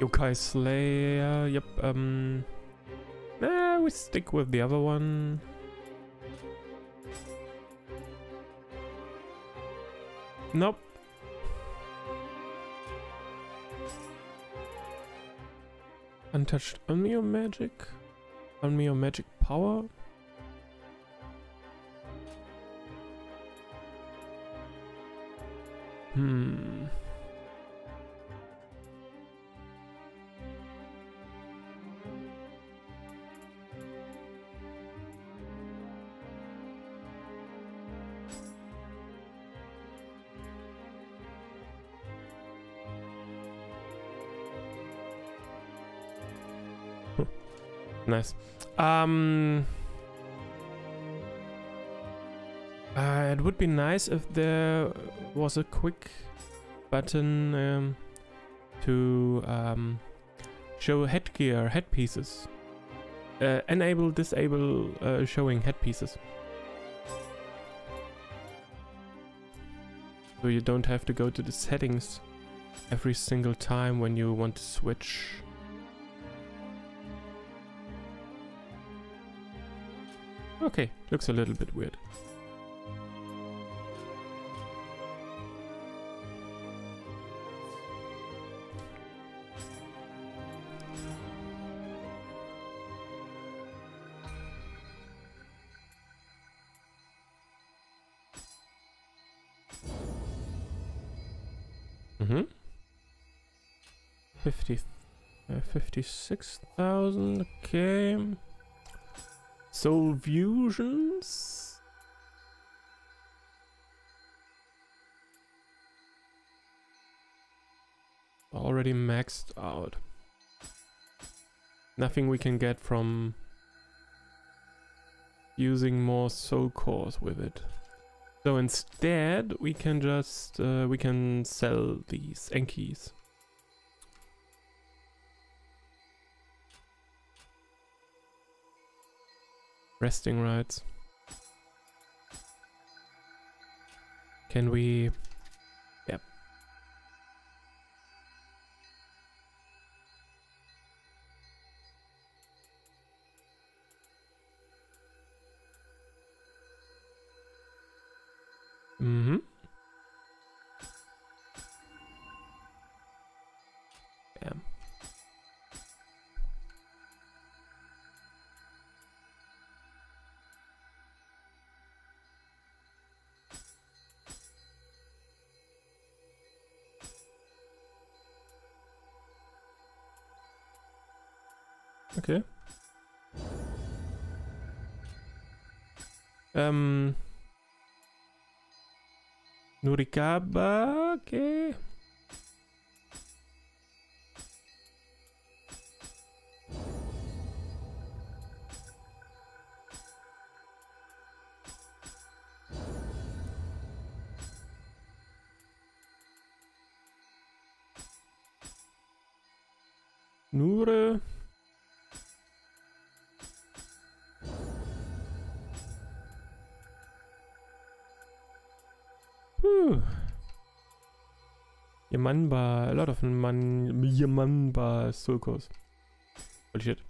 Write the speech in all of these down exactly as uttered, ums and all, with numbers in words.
Yokai Slayer, yep, um... Nah, we stick with the other one. Nope. Untouched Onmyo Magic? Onmyo Magic Power? Hmm... Nice. Um, uh, it would be nice if there was a quick button um, to um, show headgear, headpieces. Uh, enable, disable uh, showing headpieces. So you don't have to go to the settings every single time when you want to switch. Okay, looks a little bit weird. Mm-hmm. Fifty, uh, fifty-six thousand. Okay. Soul Fusions. Already maxed out. Nothing we can get from using more soul cores with it. So instead, we can just uh, we can sell these Enkis. Resting rights. Can we? Yep. Mm-hmm. Yeah. Okay. Um. Nurikaba, okay. Nure. Whew. Yamanba, a lot of man Yamanba Sulcos. Holy shit.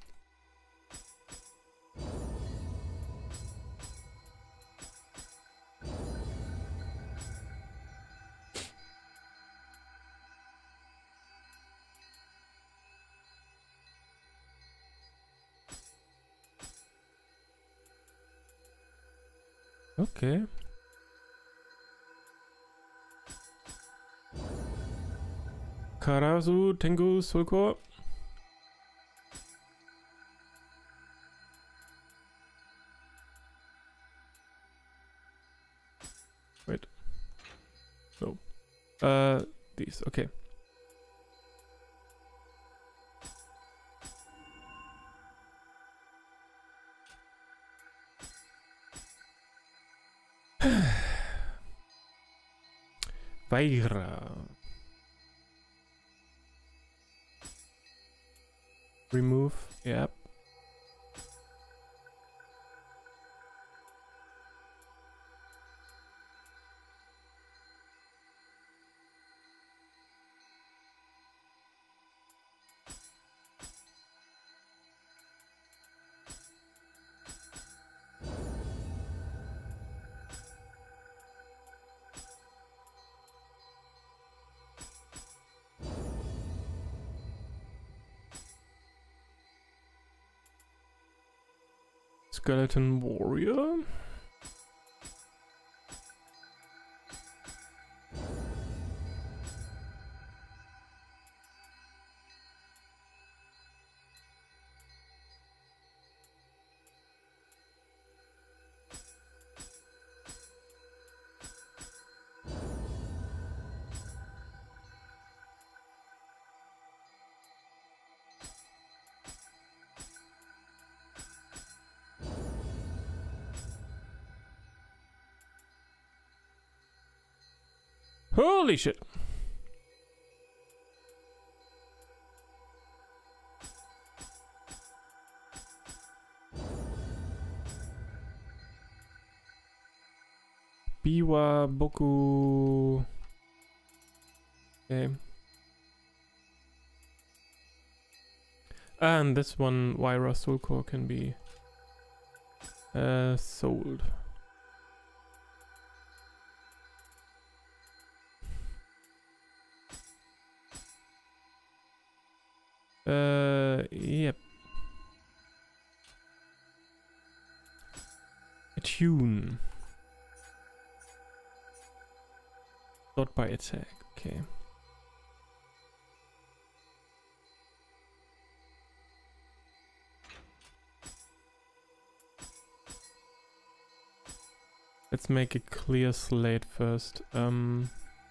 Okay. Karasu, Tengu, Sulcor. Wait. No. Uh, these, okay. Vaira. Remove, yep. skeleton warrior. Holy shit. Biwa Boku. Okay. And this one, Wyra Soul Core, can be uh, sold. Uh, yep. Attune. Not by attack, okay. Let's make a clear slate first. Um...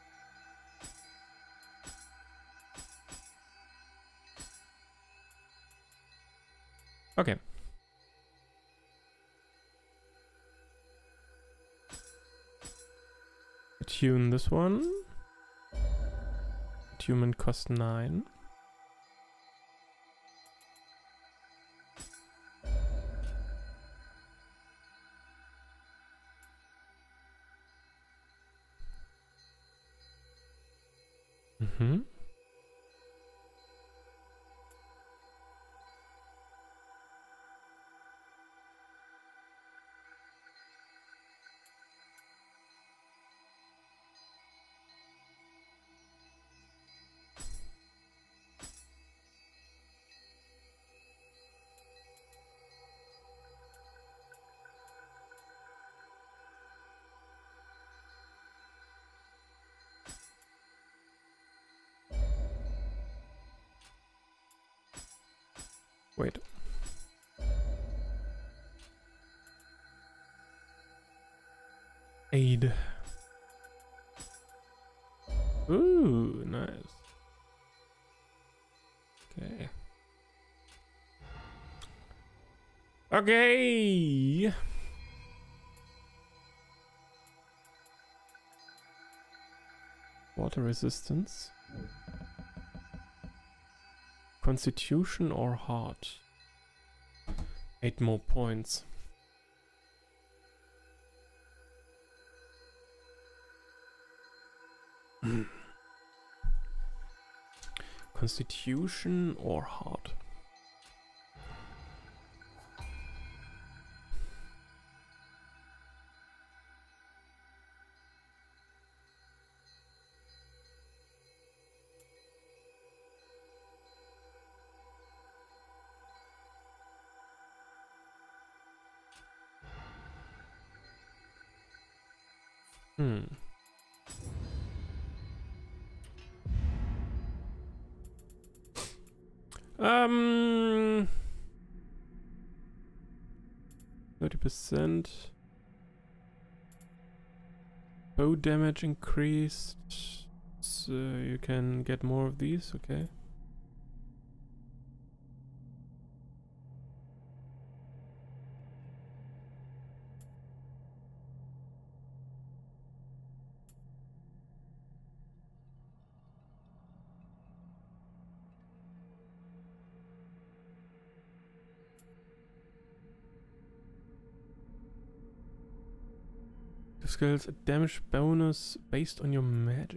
Okay. Attune this one. Attunement cost nine. Mm-hmm. Wait. Aid. Ooh, nice. Okay. Okay. Water resistance. Constitution or heart? Eight more points. Constitution or heart? Hmm. Um. Thirty percent. Bow damage increased. So you can get more of these. Okay. Skills a damage bonus based on your magic.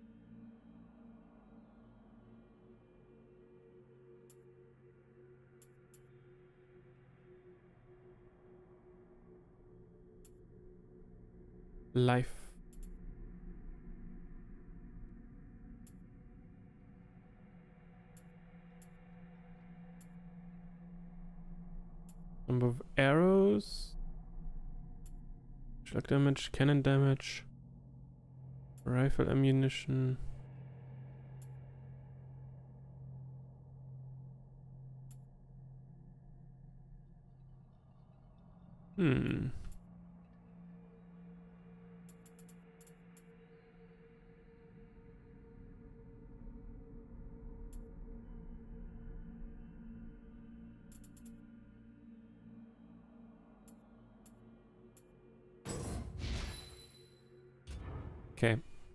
Life. Number of arrows. Slug damage, cannon damage, rifle ammunition. Hmm. Okay.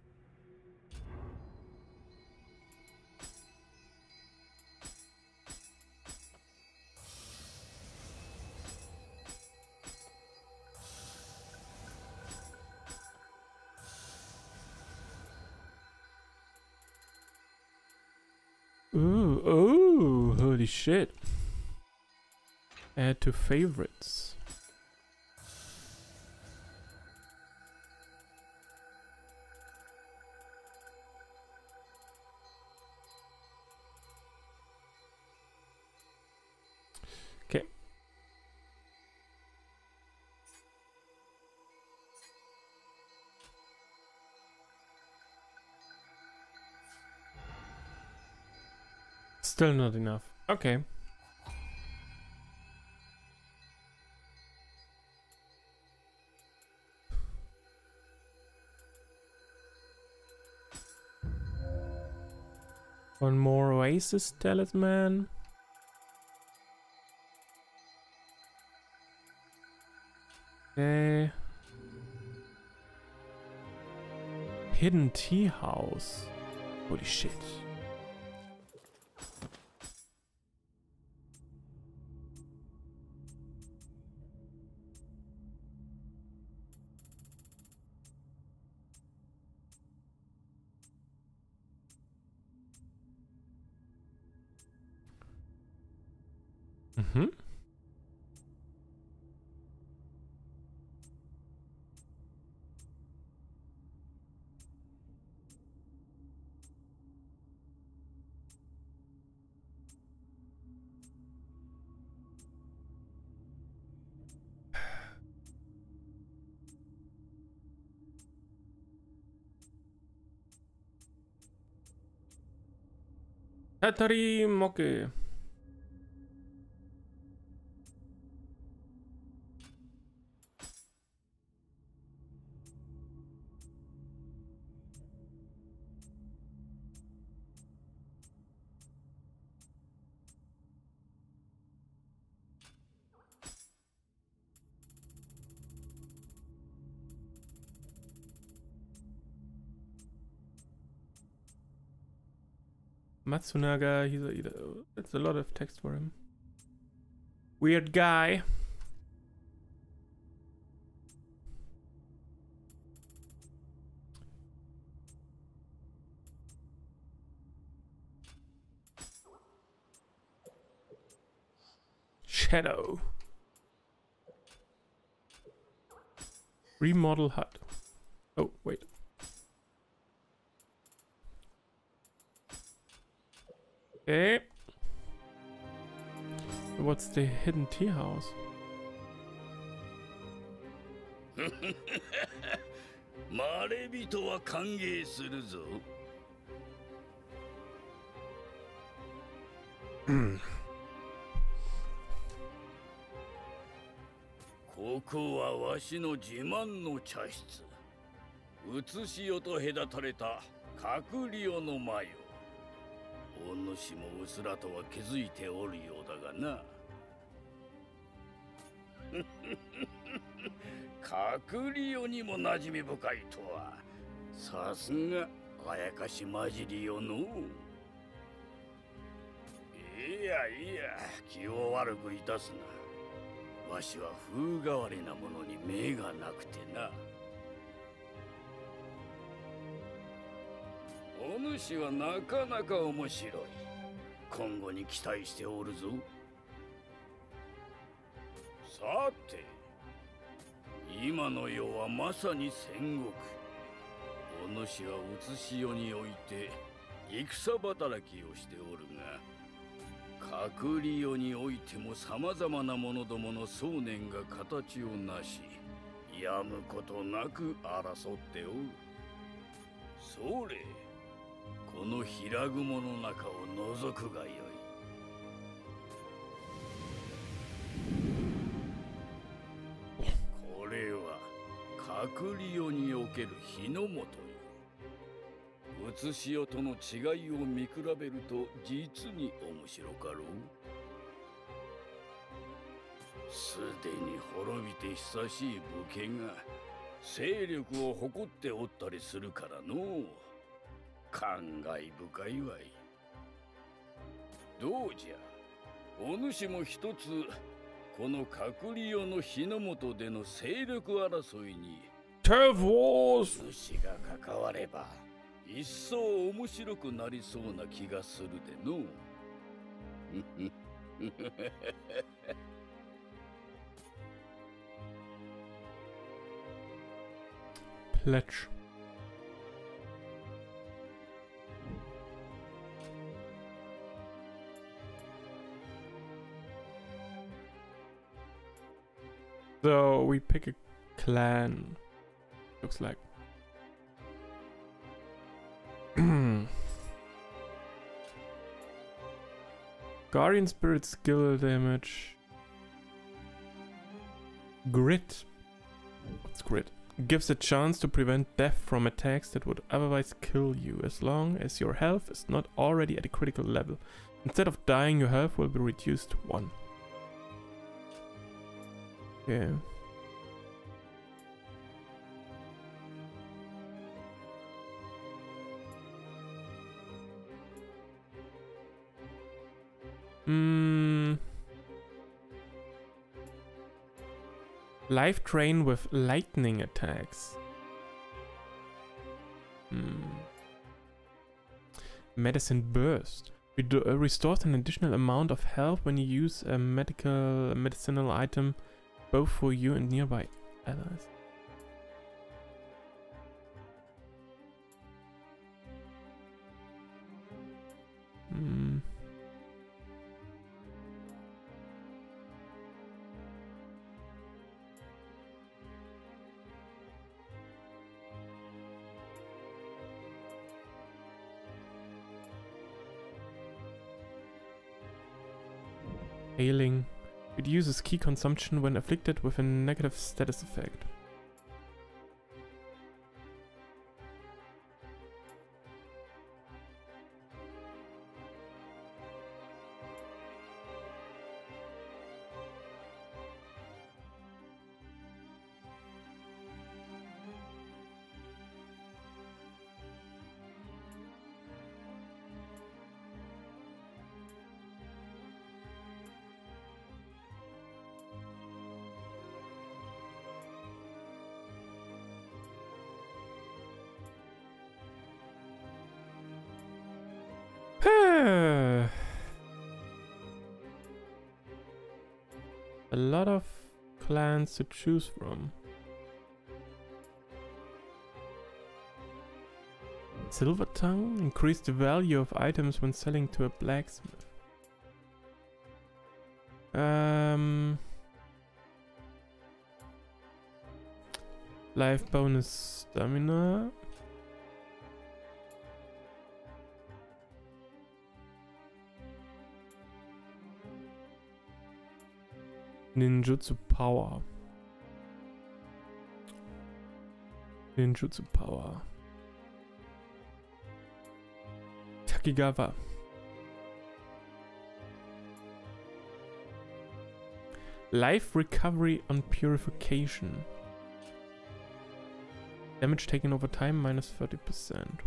Ooh, oh, holy shit. Add to favorites. Okay. Still not enough. Okay. One more Oasis Talisman. Okay. Hidden Tea House. Holy shit. Mhm. Tatari Moke. Matsunaga, he's a, he's a, that's a lot of text for him. Weird guy. Shadow. Remodel hut. Oh, wait. Okay. What's the hidden tea house? まれびとは歓迎するぞ。ここはわしの自慢の茶室。写しよと隔たれた隠りよの間よ。お主もうすらとは気づいておるようだがな。隠りよにも馴染み深いとは、さすがあやかし混じりよの。いやいや、気を悪くいたすな。わしは風変わりなものに目がなくてな。お主はなかなか面白い。今後に期待しておるぞ。さて、今の世はまさに戦国。お主は写し世において戦働きをしておるが、隠り世においてもさまざまな者どもの想念が形をなし、 やむことなく争っておる。それ、この平雲の中を覗くがよい。これは閣僚における日の本よ。写し代との違いを見比べると実に面白かろう。すでに滅びて久しい武家が勢力を誇っておったりするからの感慨深いわい。どうじゃ、お主も一つこの閣僚の日の本での勢力争いにお主が関われば一層面白くなりそうな気がするでの。 Pledge. So we pick a clan. Looks like. Guardian Spirit skill damage. Grit. What's grit? Gives a chance to prevent death from attacks that would otherwise kill you, as long as your health is not already at a critical level. Instead of dying, your health will be reduced to one. Okay. Hmm. Life drain with lightning attacks. Hmm. Medicine burst. It uh, restores an additional amount of health when you use a medical a medicinal item, both for you and nearby allies. Hmm. Ailing. It uses key consumption when afflicted with a negative status effect. A lot of clans to choose from. Silver Tongue, increase the value of items when selling to a blacksmith. Um, life bonus stamina. Ninjutsu power. Ninjutsu power. Takigawa. Life recovery on purification. Damage taken over time minus thirty percent.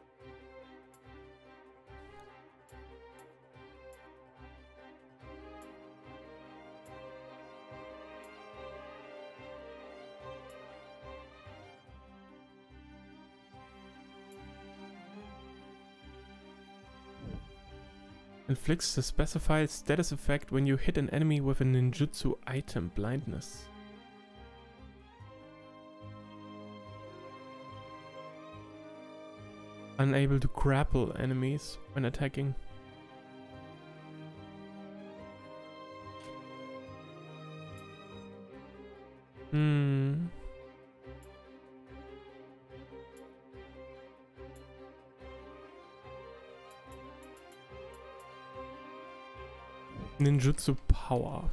Inflicts the specified status effect when you hit an enemy with a ninjutsu item, blindness. Unable to grapple enemies when attacking. Hmm. Ninjutsu power.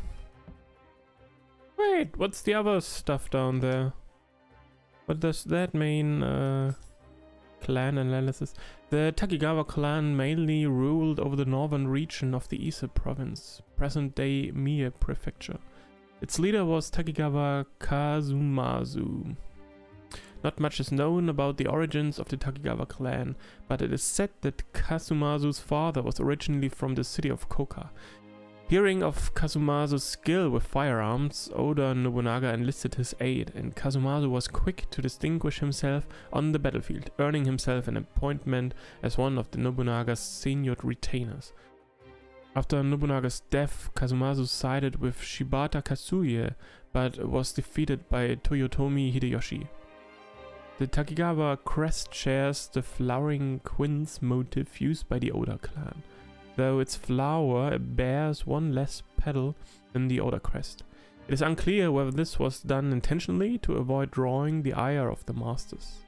Wait, what's the other stuff down there? What does that mean? Uh, clan analysis. The Takigawa clan mainly ruled over the northern region of the Ise province, present-day Mie prefecture. Its leader was Takigawa Kazumazu. Not much is known about the origins of the Takigawa clan, but it is said that Kazumazu's father was originally from the city of Koka. Hearing of Kazumazu's skill with firearms, Oda Nobunaga enlisted his aid, and Kazumazu was quick to distinguish himself on the battlefield, earning himself an appointment as one of the Nobunaga's senior retainers. After Nobunaga's death, Kazumazu sided with Shibata Kasuye, but was defeated by Toyotomi Hideyoshi. The Takigawa crest shares the flowering quince motif used by the Oda clan, though its flower bears one less petal than the Oda crest. It is unclear whether this was done intentionally to avoid drawing the ire of the masters.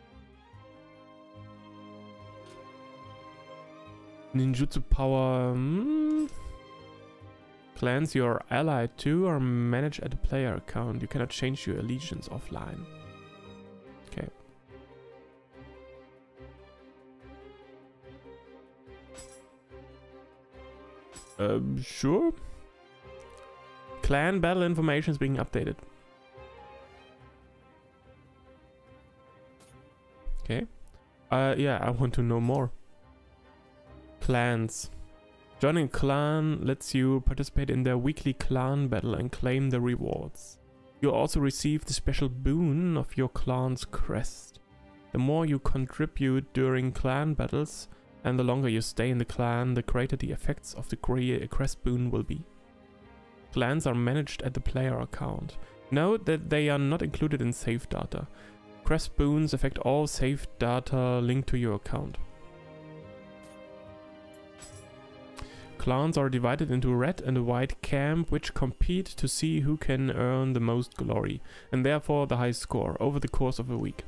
Ninjutsu power... Hmm. Clans you are allied to are managed at a player account. You cannot change your allegiance offline. Okay. Um, sure. Clan battle information is being updated. Okay. Uh, yeah, I want to know more. Clans. Joining a clan lets you participate in their weekly clan battle and claim the rewards. You also receive the special boon of your clan's crest. The more you contribute during clan battles, and the longer you stay in the clan, the greater the effects of the crest boon will be. Clans are managed at the player account. Note that they are not included in save data. Crest boons affect all save data linked to your account. Clans are divided into a red and a white camp, which compete to see who can earn the most glory, and therefore the highest score, over the course of a week.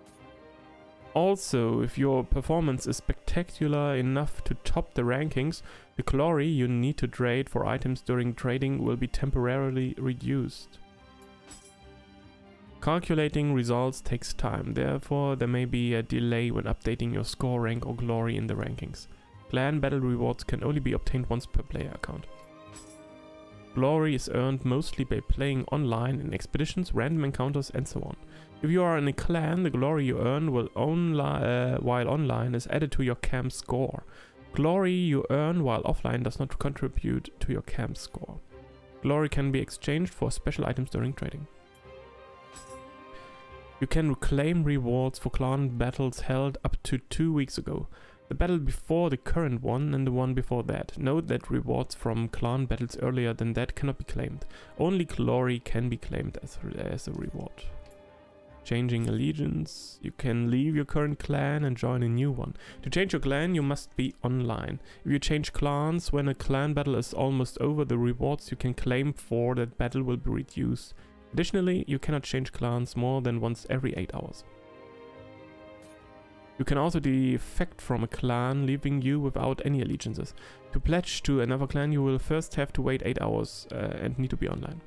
Also, if your performance is spectacular enough to top the rankings, the glory you need to trade for items during trading will be temporarily reduced. Calculating results takes time, therefore there may be a delay when updating your score rank or glory in the rankings. Clan battle rewards can only be obtained once per player account. Glory is earned mostly by playing online in expeditions, random encounters, and so on. If you are in a clan, the glory you earn will onli uh, while online is added to your camp score. Glory you earn while offline does not contribute to your camp score. Glory can be exchanged for special items during trading. You can reclaim rewards for clan battles held up to two weeks ago. The battle before the current one and the one before that. Note that rewards from clan battles earlier than that cannot be claimed. Only glory can be claimed as, as a reward. Changing allegiance. You can leave your current clan and join a new one. To change your clan, you must be online. If you change clans when a clan battle is almost over, the rewards you can claim for that battle will be reduced. Additionally, you cannot change clans more than once every eight hours. You can also defect from a clan, leaving you without any allegiances. To pledge to another clan, you will first have to wait eight hours uh, and need to be online.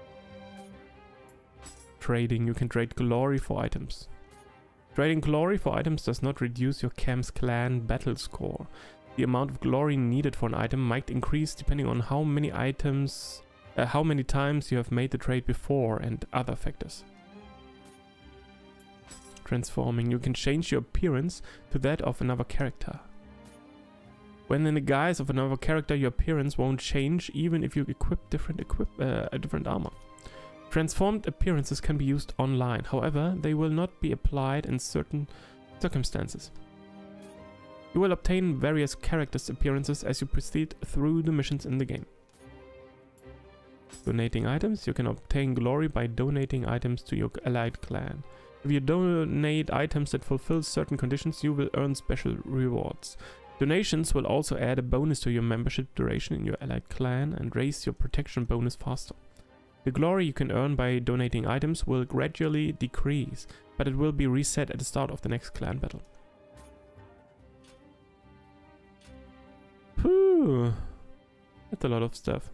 Trading. You can trade glory for items. Trading glory for items does not reduce your camp's clan battle score. The amount of glory needed for an item might increase depending on how many items, uh, how many times you have made the trade before and other factors. Transforming. You can change your appearance to that of another character. When in the guise of another character, your appearance won't change even if you equip different equip uh, a different armor. Transformed appearances can be used online, however, they will not be applied in certain circumstances. You will obtain various characters' appearances as you proceed through the missions in the game. Donating items. You can obtain glory by donating items to your allied clan. If you donate items that fulfill certain conditions, you will earn special rewards. Donations will also add a bonus to your membership duration in your allied clan and raise your protection bonus faster. The glory you can earn by donating items will gradually decrease, but it will be reset at the start of the next clan battle. Whew. That's a lot of stuff.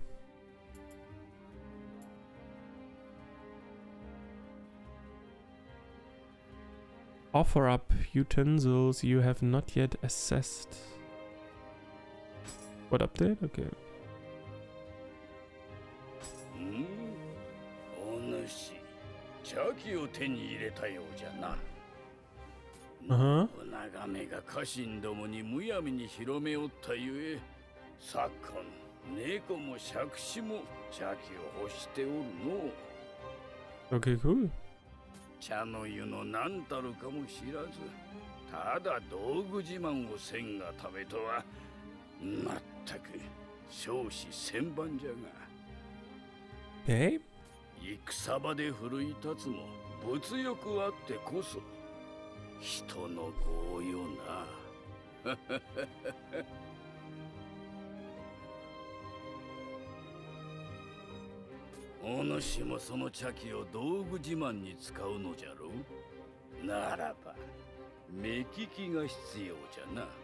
Offer up utensils you have not yet assessed. What update? Okay. 茶器を手に入れたようじゃな。 Uh-huh. 長めが家臣どもにむやみに広めおったゆえ、昨今猫も杓子も茶器を欲しておるの。 Okay, cool. 茶の湯の何たるかも知らず、ただ道具自慢をせんがためとは、まったく少子千万じゃが。 え？ 戦場で奮い立つも物欲あってこそ人の業よな。お主もその茶器を道具自慢に使うのじゃろう。ならば目利きが必要じゃな。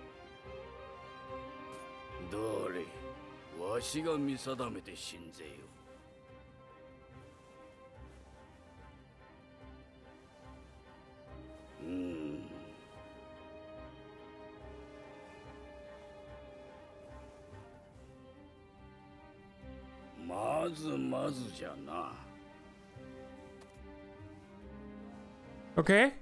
どれわしが見定めてしんぜよ。うん。まずまずじゃな。 Okay.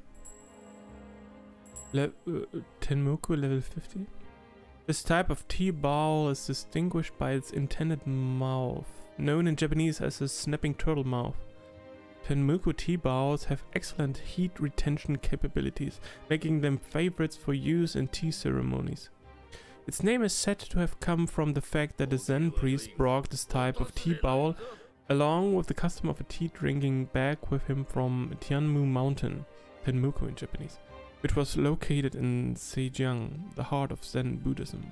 Le uh, Tenmuku level fifty. This type of tea bowl is distinguished by its intended mouth, known in Japanese as a snapping turtle mouth. Tenmuku tea bowls have excellent heat retention capabilities, making them favorites for use in tea ceremonies. Its name is said to have come from the fact that a Zen priest brought this type of tea bowl along with the custom of a tea drinking bag with him from Tianmu Mountain, Tenmuku in Japanese, which was located in Zhejiang, the heart of Zen Buddhism.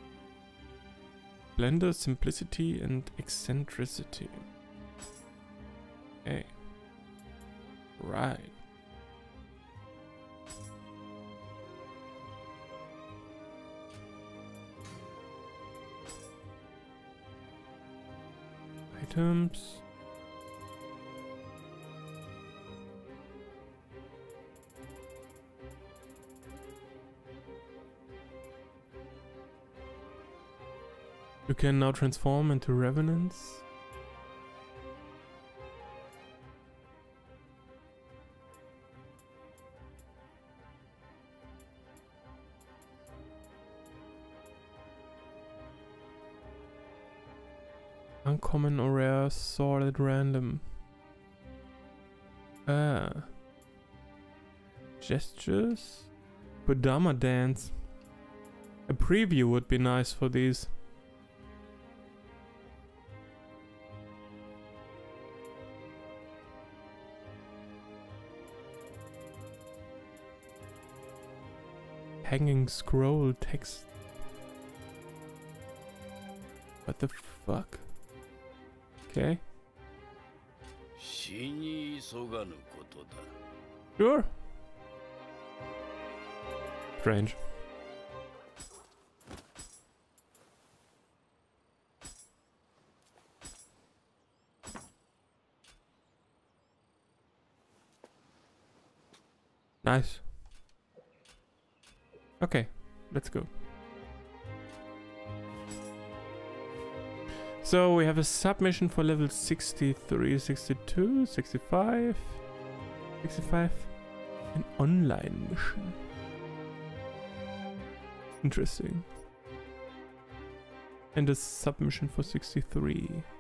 Blender simplicity and eccentricity. Okay. Right. Items. You can now transform into revenants. Uncommon or rare sword at random. Ah. Gestures? Kodama dance. A preview would be nice for these. Hanging scroll text. What the fuck? Okay. Sure. Strange. Nice. Okay, let's go. So we have a submission for level sixty-three, sixty-two, sixty-five, sixty-five, an online mission. Interesting. And a submission for sixty-three.